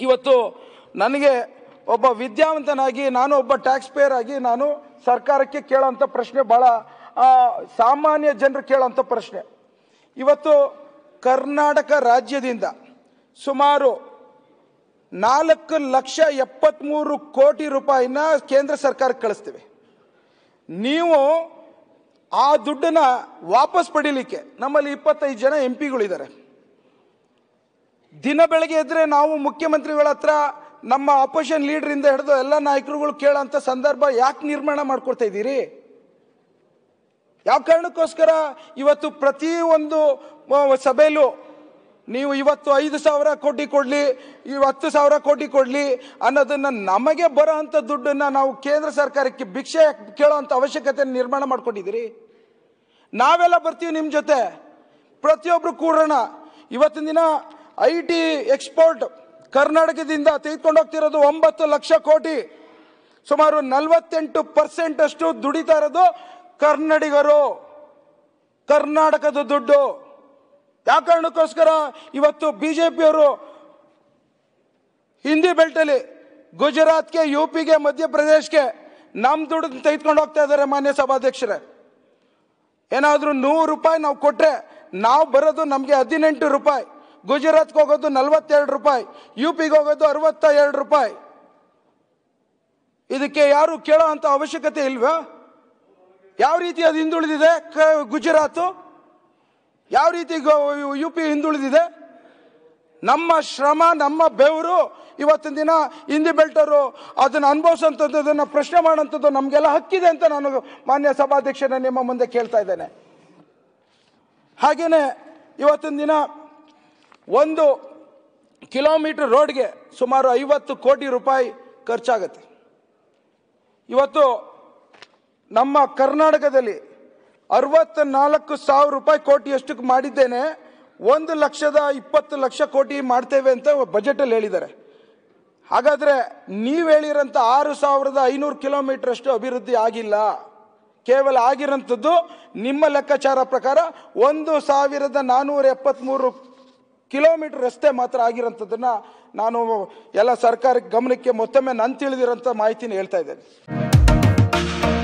ಇವತ್ತು ನನಗೆ ಒಬ್ಬ ವಿದ್ಯಾವಂತನಾಗಿ ನಾನು ಒಬ್ಬ ಟ್ಯಾಕ್ಸ್ ಪೇಯರ್ ಆಗಿ ನಾನು ಸರ್ಕಾರಕ್ಕೆ ಕೇಳೋಂಥ ಪ್ರಶ್ನೆ ಭಾಳ ಸಾಮಾನ್ಯ ಜನರು ಕೇಳೋಂಥ ಪ್ರಶ್ನೆ. ಇವತ್ತು ಕರ್ನಾಟಕ ರಾಜ್ಯದಿಂದ ಸುಮಾರು 4,73,00,000 ರೂಪಾಯಿನ ಕೇಂದ್ರ ಸರ್ಕಾರಕ್ಕೆ ಕಳಿಸ್ತೀವಿ. ನೀವು ಆ ದುಡ್ಡನ್ನ ವಾಪಸ್ ಪಡೀಲಿಕ್ಕೆ ನಮ್ಮಲ್ಲಿ 25 ಜನ MP ಗಳಿದ್ದಾರೆ. ದಿನ ಬೆಳಗ್ಗೆ ಎದ್ರೆ ನಾವು ಮುಖ್ಯಮಂತ್ರಿಗಳ ಹತ್ರ ನಮ್ಮ ಅಪೋಸಿಷನ್ ಲೀಡರಿಂದ ಹಿಡಿದು ಎಲ್ಲ ನಾಯಕರುಗಳು ಕೇಳೋಂಥ ಸಂದರ್ಭ ಯಾಕೆ ನಿರ್ಮಾಣ ಮಾಡ್ಕೊಡ್ತಾ ಇದ್ದೀರಿ? ಯಾವ ಕಾರಣಕ್ಕೋಸ್ಕರ ಇವತ್ತು ಪ್ರತಿ ಒಂದು ಸಭೆಯಲ್ಲೂ ನೀವು ಇವತ್ತು 5,000 ಕೋಟಿ ಕೊಡ್ಲಿ, 10,000 ಕೋಟಿ ಕೊಡ್ಲಿ ಅನ್ನೋದನ್ನ ನಮಗೆ ಬರೋ ಅಂಥ ದುಡ್ಡನ್ನ ನಾವು ಕೇಂದ್ರ ಸರ್ಕಾರಕ್ಕೆ ಭಿಕ್ಷೆ ಕೇಳೋ ಅಂಥ ಅವಶ್ಯಕತೆ ನಿರ್ಮಾಣ ಮಾಡ್ಕೊಂಡಿದ್ದೀರಿ. ನಾವೆಲ್ಲ ಬರ್ತೀವಿ ನಿಮ್ಮ ಜೊತೆ, ಪ್ರತಿಯೊಬ್ರು ಕೂಡೋಣ. ಇವತ್ತಿನ ದಿನ IT ಎಕ್ಸ್ಪೋರ್ಟ್ ಕರ್ನಾಟಕದಿಂದ ತೆಗೆದುಕೊಂಡು ಹೋಗ್ತಿರೋದು 9 ಲಕ್ಷ ಕೋಟಿ. ಸುಮಾರು 48% ಅಷ್ಟು ದುಡಿತಾ ಇರೋದು ಕನ್ನಡಿಗರು, ಕರ್ನಾಟಕದ ದುಡ್ಡು. ಯಾವ ಕಾರಣಕ್ಕೋಸ್ಕರ ಇವತ್ತು ಬಿಜೆಪಿಯವರು ಹಿಂದಿ ಬೆಲ್ಟಲ್ಲಿ ಗುಜರಾತ್ಗೆ, UPಗೆ, ಮಧ್ಯಪ್ರದೇಶಕ್ಕೆ ನಮ್ಮ ದುಡ್ಡು ತೆಗೆದುಕೊಂಡು ಹೋಗ್ತಾ ಇದ್ದಾರೆ. ಮಾನ್ಯ ಸಭಾಧ್ಯಕ್ಷರೇ, ಏನಾದರೂ 100 ರೂಪಾಯಿ ನಾವು ಕೊಟ್ಟರೆ ನಾವು ಬರೋದು ನಮಗೆ 18 ರೂಪಾಯಿ, ಗುಜರಾತ್ಗೆ ಹೋಗೋದು 42 ರೂಪಾಯಿ, UPಗೆ ಹೋಗೋದು 62 ರೂಪಾಯಿ. ಇದಕ್ಕೆ ಯಾರು ಕೇಳೋ ಅಂಥ ಅವಶ್ಯಕತೆ ಇಲ್ವಾ? ಯಾವ ರೀತಿ ಅದು ಹಿಂದುಳಿದಿದೆ ಗುಜರಾತು, ಯಾವ ರೀತಿ UP ಹಿಂದುಳಿದಿದೆ? ನಮ್ಮ ಶ್ರಮ, ನಮ್ಮ ಬೆವರು ಇವತ್ತಿನ ದಿನ ಹಿಂದಿ ಬೆಲ್ಟರು ಅದನ್ನು ಅನುಭವಿಸುವಂಥದ್ದನ್ನು ಪ್ರಶ್ನೆ ಮಾಡೋಂಥದ್ದು ನಮಗೆಲ್ಲ ಹಕ್ಕಿದೆ ಅಂತ ನಾನು ಮಾನ್ಯ ಸಭಾಧ್ಯಕ್ಷನ ನಿಮ್ಮ ಮುಂದೆ ಕೇಳ್ತಾ ಇದ್ದೇನೆ. ಹಾಗೇನೆ ಇವತ್ತಿನ ದಿನ 1 ಕಿಲೋಮೀಟರ್ ರೋಡ್ಗೆ ಸುಮಾರು 50 ಕೋಟಿ ರೂಪಾಯಿ ಖರ್ಚಾಗತ್ತೆ. ಇವತ್ತು ನಮ್ಮ ಕರ್ನಾಟಕದಲ್ಲಿ 64,000 ರೂಪಾಯಿ ಕೋಟಿಯಷ್ಟು ಮಾಡಿದ್ದೇನೆ. 1,20,00,000 ಕೋಟಿ ಮಾಡ್ತೇವೆ ಅಂತ ಬಜೆಟಲ್ಲಿ ಹೇಳಿದ್ದಾರೆ. ಹಾಗಾದರೆ ನೀವು ಹೇಳಿರೋಂಥ 6,500 ಕಿಲೋಮೀಟರ್ ಅಷ್ಟು ಅಭಿವೃದ್ಧಿ ಆಗಿಲ್ಲ. ಕೇವಲ ಆಗಿರೋಂಥದ್ದು ನಿಮ್ಮ ಲೆಕ್ಕಾಚಾರ ಪ್ರಕಾರ 1,473 ಕಿಲೋಮೀಟರ್ ರಸ್ತೆ ಮಾತ್ರ ಆಗಿರೋಂಥದ್ದನ್ನ ನಾನು ಎಲ್ಲ ಸರ್ಕಾರಕ್ಕೆ ಗಮನಕ್ಕೆ ಮತ್ತೊಮ್ಮೆ ನಾನು ತಿಳಿದಿರೋಂಥ ಮಾಹಿತಿನ ಹೇಳ್ತಾ ಇದ್ದೇನೆ.